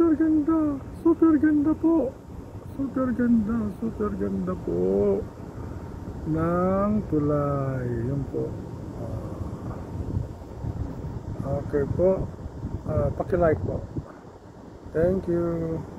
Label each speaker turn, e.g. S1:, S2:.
S1: super ganda. Super ganda po. Super ganda. Super ganda po ng tulay. Yun po. Okay po. Paki-like po. Thank you.